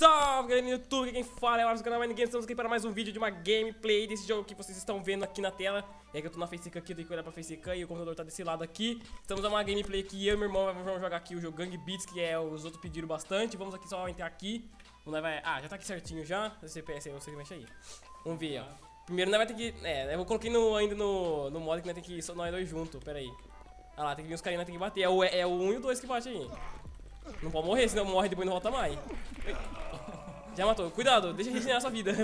Salve galera do YouTube, quem fala é o Ars do canal Minigame. Estamos aqui para mais um vídeo de uma gameplay desse jogo que vocês estão vendo aqui na tela. É que eu tô na facecam aqui, eu tenho que olhar pra facecam e o computador tá desse lado aqui. Estamos a uma gameplay aqui, eu e meu irmão vamos jogar aqui o jogo Gang Beats, que é os outros pediram bastante. Vamos aqui só entrar aqui. Já tá aqui certinho já. Esse CPS aí, você mexe aí. Vamos ver, ó. Primeiro nós vai ter que... eu coloquei ainda no modo que nós tem que ir só nós dois juntos, pera aí. Ah lá, tem que vir os carinhas, tem que bater. É o 1 e o 2 que bate aí. Não pode morrer, senão morre e depois não volta mais. Já matou. Cuidado, deixa regenerar sua vida.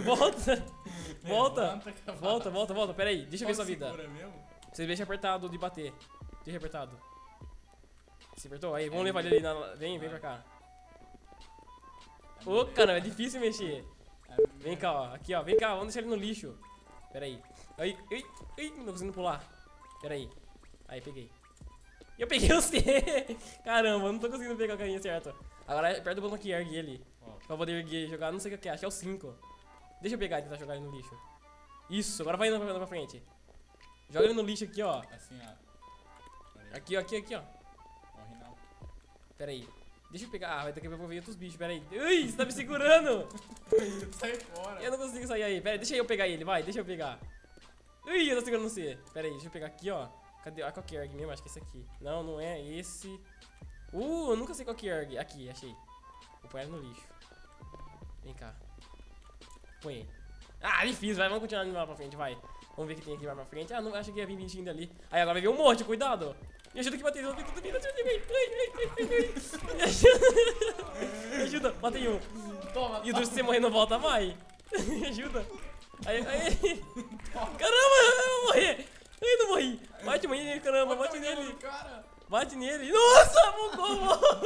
Volta. Pera aí, deixa eu ver sua vida. Você deixa apertado de bater. Deixa apertado. Você apertou? Aí, vamos levar ele ali Vem pra cá. Ô, caramba, é difícil mexer. Vem cá, ó. Aqui, ó. Vem cá, vamos deixar ele no lixo. Pera aí. Ai, não tô conseguindo pular. Pera aí. Aí, peguei. Eu peguei você! Caramba, não tô conseguindo pegar o carinha certo. Agora aperta o botão aqui, ergue ele. Pra poder erguer e jogar, não sei o que é, acho que é o 5. Deixa eu pegar e tentar jogar ele no lixo. Isso, agora vai indo pra frente. Joga ele no lixo aqui, ó. Assim, ó. Aqui, ó. Morre não. Pera aí. Deixa eu pegar. Vai ter que ver outros bichos, pera aí. Ui, você tá me segurando! Sai fora. Eu não consigo sair aí. Pera aí, deixa eu pegar ele, vai, deixa eu pegar. Ui, eu tô segurando você. Pera aí, deixa eu pegar aqui, ó. Cadê? Qual que é ergue mesmo? Acho que é esse aqui. Não, não é esse. Eu nunca sei qual que é ergue. Aqui, achei. Vou pôr ele no lixo. Vem cá. Põe ele. Ah, difícil, vai. Vamos continuar indo lá pra frente, vai. Vamos ver o que tem aqui mais pra frente. Ah, não, acho que ia vir bicho ainda ali. Aí, agora vai vir um monte, cuidado. Me ajuda aqui, bater. Me ajuda, bate em um. Toma, E o se você morrer não volta mais. Me ajuda. Aí. Caramba, eu vou morrer. Ai, não morri. Bate nele, caramba, bate nele. Bate nele. Nossa, bugou a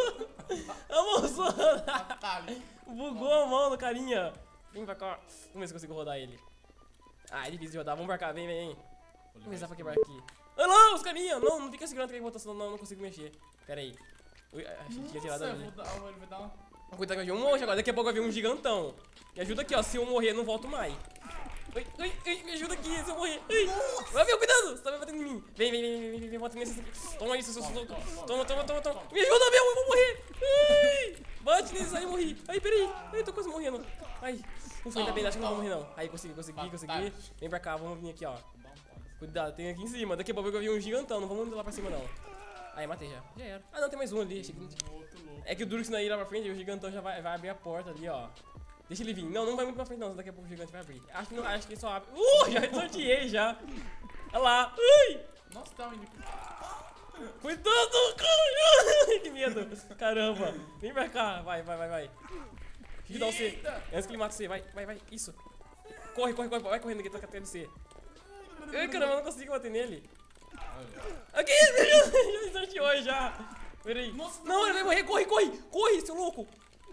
mão. Bugou a mão do carinha. Vem pra cá. Vamos ver se eu consigo rodar ele. Ah, é difícil de rodar. Vamos pra cá, vem. Vamos ver se dá pra quebrar aqui. Ah, não, os carinha. Não fica segurando que botar, senão não consigo mexer. Pera aí. Ui, achei que tinha tirado ali. Cuidado que eu vi um monte agora. Daqui a pouco vai vir um gigantão. Me ajuda aqui, ó. Se eu morrer, eu não volto mais. Ai, me ajuda aqui, se eu morrer. Vai, meu, cuidado, você tá me batendo em mim. Vem, bota nesse aqui. Toma isso, toma. Me ajuda, meu, eu vou morrer. Ai, bate nesse aí, morri. Ai, peraí, ai, tô quase morrendo. Ai, ufa, ainda bem, acho que não vou morrer não. Aí, consegui. Vem pra cá, vamos vir aqui, ó. Cuidado, tem aqui em cima. Daqui a pouco eu vi um gigantão, não vamos indo lá pra cima não. Aí, matei já era. Ah, não, tem mais um ali. É que o duro que se não ir lá pra frente, o gigantão já vai abrir a porta ali, ó. Deixa ele vir. Não vai muito pra frente não, daqui a pouco o gigante vai abrir. Acho que só abre. Já sorteei já. Olha lá. Ui! Nossa, tá indo. Cuidado, que medo. Caramba. Vem pra cá. Vai. Deixa eu dar você. Antes que ele mate você. Vai. Isso. Corre. Vai correndo que ele tá atrás de você. Ai, caramba, eu não consigo bater nele. Aqui, já sorteou já. Peraí. Não, ele vai morrer. Corre, seu louco.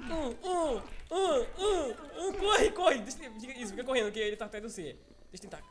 Corre. Isso, fica correndo, que ele tá atrás de você. Deixa eu tentar.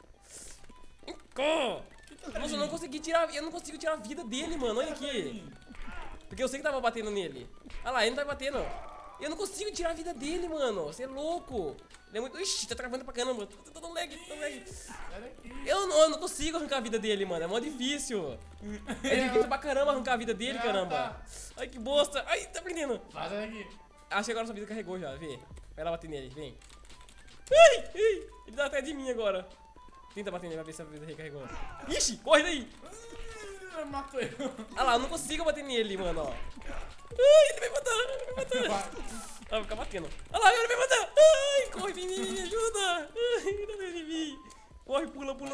Nossa, eu não consigo tirar a vida dele, mano. Olha aqui. Porque eu sei que tava batendo nele. Olha lá, ele não tá batendo. Eu não consigo tirar a vida dele, mano. Você é louco. Ele é muito... Ixi, tá travando pra caramba. Tô dando lag. Eu não consigo arrancar a vida dele, mano. É mó difícil. É difícil pra caramba arrancar a vida dele, caramba. Ai, que bosta. Ai, tá prendendo. Vaza daqui. Acho que agora sua vida carregou já, vê. Vai lá bater nele, vem. Ai, ele tá atrás de mim agora. Tenta bater nele pra ver se a vida recarregou. Ixi, corre daí. Matou eu. Ah lá, eu não consigo bater nele, mano, ó. Ai, ele vai matar. Vai ficar batendo. Ah lá, ele vai matar. Ai, corre, vem, me ajuda. Ai, não vai vir. Corre, pula. Por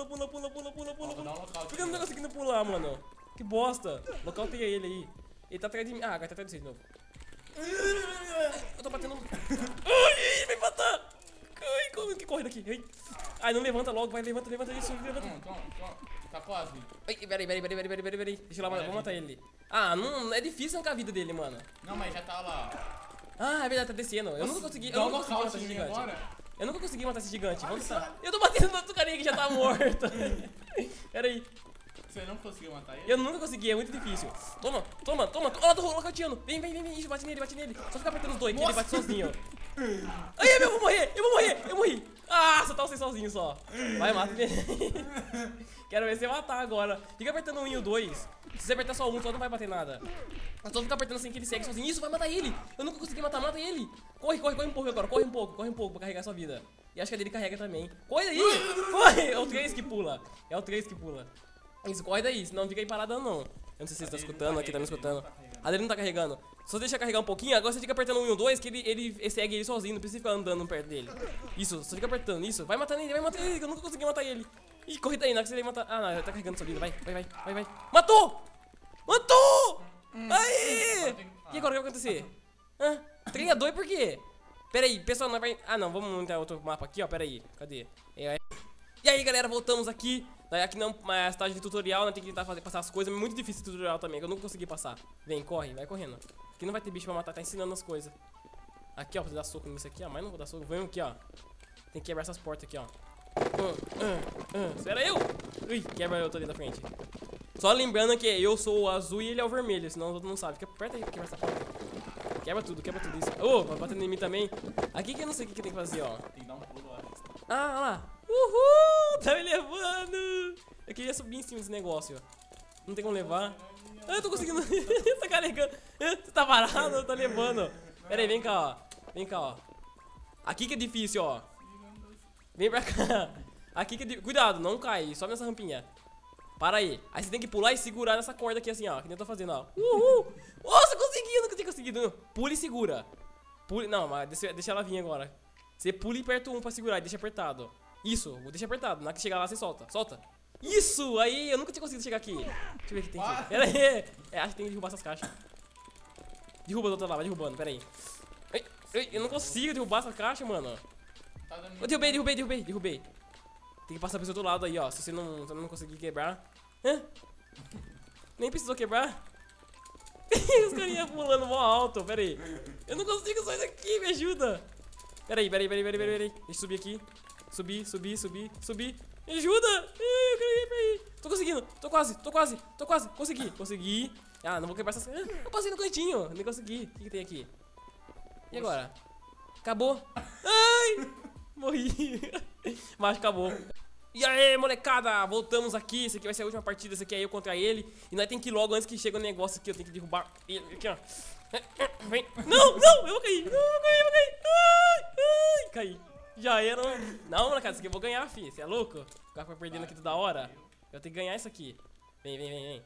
que eu não tô conseguindo pular, mano? Que bosta. Nocauteia ele aí. Ele tá atrás de mim. Ah, agora tá atrás de você de novo. Eu tô batendo. Ai, vai matar. Ai, como que corre daqui? Ai, não levanta logo, vai, levanta isso, Toma. Tá quase. Ai, peraí. Deixa eu lá, vamos matar ele. Ah, não, é difícil arrancar a vida dele, mano. Não, mas já tá lá. Ah, é verdade, tá descendo. Eu nunca consegui matar esse gigante. Eu nunca consegui matar esse gigante. Vamos tentar. Eu tô batendo no outro carinha que já tá morto. Peraí. Você não conseguiu matar ele? Eu nunca consegui, é muito difícil. Toma. Olha, tô nocauteando. Vem. Isso, bate nele. Só fica apertando os dois, que ele bate sozinho. Ai, eu vou morrer. Ah, só tá você sozinho só. Vai, mata ele. Quero ver você matar agora. Fica apertando o 1 e o 2. Se você apertar só o 1, só não vai bater nada. É só ficar apertando assim que ele segue sozinho. Isso, vai matar ele. Eu nunca consegui matar, mata ele. Corre um pouco agora. Corre um pouco pra carregar sua vida. E acho que a dele carrega também. Corre daí. Corre. É o 3 que pula. É o 3 que pula. Isso, corre daí. Senão não fica aí parado não. Eu não sei se você tá escutando, aqui tá me escutando. A dele não tá carregando. Só deixa carregar um pouquinho, agora você fica apertando o 1 e o 2, que ele segue ele sozinho, não precisa ficar andando perto dele. Isso, só fica apertando, isso. Vai matando ele, que eu nunca consegui matar ele. Ih, corre daí, não é que você vai matar. Ah, não, ele tá carregando sua vida, vai. Matou! Matou! Aí! E agora o que vai acontecer? Hã? Treinador por quê? Pera aí, pessoal, nós vai... Ah, não, vamos entrar outro mapa aqui, ó, pera aí. Cadê? E aí, galera, voltamos aqui. Aqui não, mas estágio de tutorial, né? Tem que tentar passar as coisas. É muito difícil esse tutorial também, que eu nunca consegui passar. Vem, corre, vai correndo. Aqui não vai ter bicho pra matar, tá ensinando as coisas. Aqui, ó, pra dar soco nisso aqui, ó. Mas não vou dar soco. Vem aqui, ó. Tem que quebrar essas portas aqui, ó. Espera eu! Ui, quebra eu, tô ali da frente. Só lembrando que eu sou o azul e ele é o vermelho, senão todo mundo sabe. Fica perto aí pra quebrar essa porta. Quebra tudo isso. Ô, vai batendo em mim também. Aqui que eu não sei o que tem que fazer, ó. Tem que dar um pulo lá. Ah, olha lá. Uhul! Tá me levando! Eu queria subir em cima desse negócio, ó. Não tem como levar. Ah, eu tô conseguindo. Tá carregando. Você tá parado? Tá levando. Pera aí, vem cá, ó. Aqui que é difícil, ó. Vem pra cá. Aqui que é difícil. Cuidado, não cai. Sobe nessa rampinha. Para aí. Aí você tem que pular e segurar nessa corda aqui assim, ó. Que nem eu tô fazendo, ó. Uhul! Nossa, consegui! Eu nunca tinha conseguido. Pula e segura. Pule. Não, mas deixa ela vir agora. Você pula e aperta um pra segurar e deixa apertado. Isso, deixa apertado. Na hora que chegar lá, você solta. Solta. Isso! Aí, eu nunca tinha conseguido chegar aqui. Deixa eu ver o que tem aqui. Pera aí. Acho que tem que derrubar essas caixas. Derruba do outro lado, vai derrubando, pera aí. Eu não consigo derrubar essa caixa, mano. Eu derrubei. Tem que passar pro outro lado aí, ó. Se você não conseguir quebrar. Hã? Nem precisou quebrar. Os carinha pulando mó alto, pera aí. Eu não consigo sair daqui, me ajuda. Pera aí. Deixa eu subir aqui. Subir. Me ajuda. Peraí. Tô conseguindo. Tô quase. Consegui. Ah, não vou quebrar essas... Eu passei no cantinho. Nem consegui. O que tem aqui? E agora? Acabou. Ai! Morri. Mas acabou. E aí, molecada, voltamos aqui. Esse aqui vai ser a última partida. Esse aqui é eu contra ele. E nós tem que ir logo antes que chegue o negócio aqui. Eu tenho que derrubar ele aqui, ó. Vem. Não, eu vou cair. Ai, caí. Já era. Não, molecada, isso aqui eu vou ganhar, fi. Você é louco? Ficar perdendo aqui toda hora. Eu tenho que ganhar isso aqui. Vem.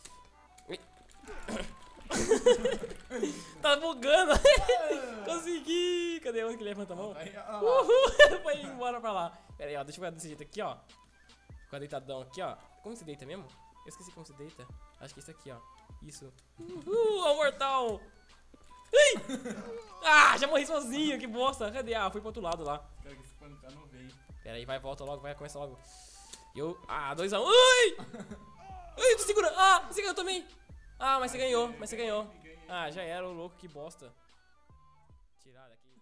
Tá bugando. Consegui. Cadê onde que levanta a mão? Uhul. Foi embora pra lá. Pera aí, ó. Deixa eu ficar desse jeito aqui, ó. Ficar deitadão aqui, ó. Como se deita mesmo? Eu esqueci como se deita. Acho que é isso aqui, ó. Isso. Ó, mortal. Ai! Ah, já morri sozinho. Que bosta. Cadê? Ah, fui pro outro lado lá. Quero que esse pancada não veio. Pera aí, volta logo. Começa logo. Ah, 2 a 1. Ai, tu segura. Ah, você ganhou também. Ah, mas você ganhou. Ah, já era, o louco, que bosta. Tirar daqui.